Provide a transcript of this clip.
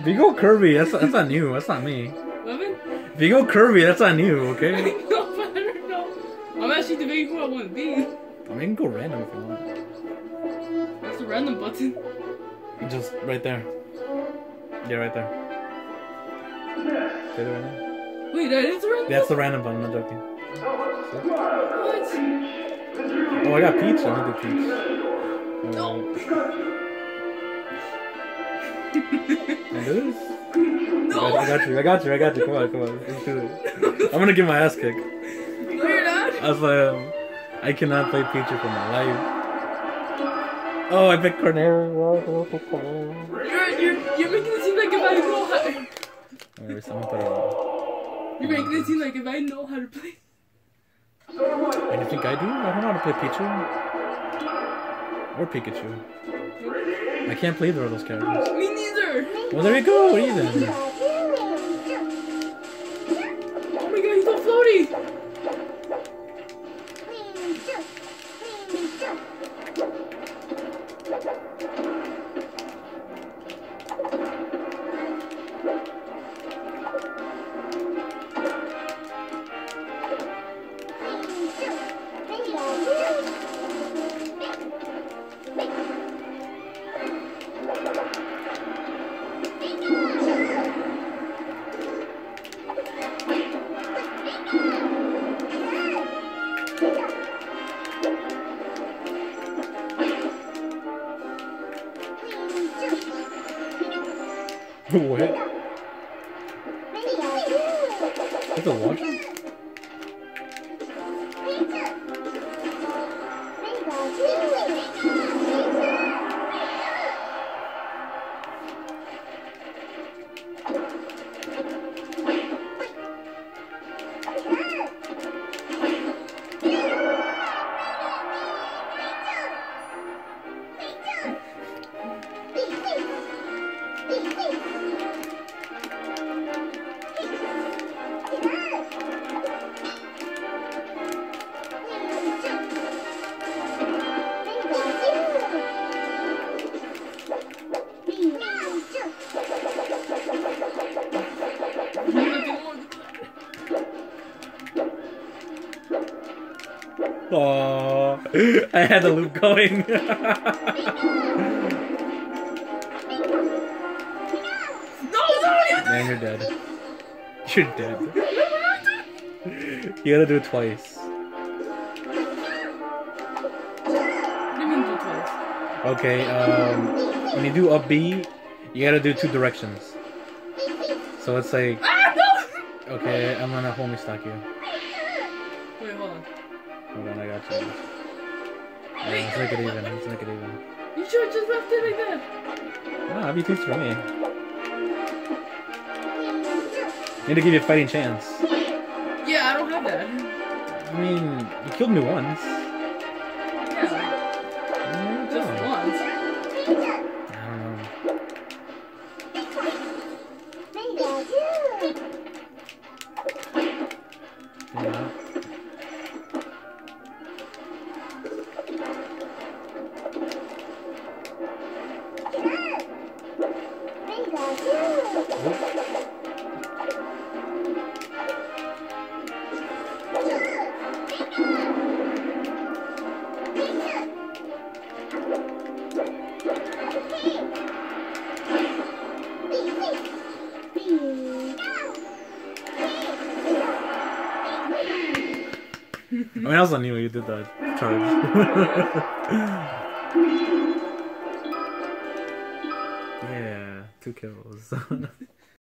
If you go Kirby, that's not you. That's not me. If you go Kirby, that's on you, okay? I don't know. I'm actually debating who I want to be. I mean, you can go random if you want. That's the random button. Just right there. Yeah, right there. Right there. Wait, that is the random That's the random button, I'm not joking. What? Oh, I got Peach. I need the Peach. No. Can I do this? No. I got you. Come on. Let's do it. I'm gonna get my ass kicked. No, you're not. I was like, I cannot play Pichu for my life. Oh, I picked Cornero. You're making it seem like if I know how. Alright, someone put it on. You're making it seem like if I know how to play. And you think I do? I don't know how to play Pichu. Or Pikachu. I can't play either of those characters. Me neither. Well, there you go. What are you then? Oh my god, he's all floaty. What? That's a launcher? Oh, I had the loop going. Man, you're dead. You're dead. You gotta do it twice. What do you mean do twice? Okay, when you do up B, you gotta do 2 directions. So it's like... Okay, I'm gonna homie stock you. Wait, hold on. Hold on, I got you. Yeah, let's make it even. You should have just left it like that. Nah, I'll be too for me. Need to give you a fighting chance. Yeah, I don't have that. I mean, you killed me once. Yeah. Just once. I don't know. Yeah. I mean, I was on you when you did that charge. Yeah, 2 kills.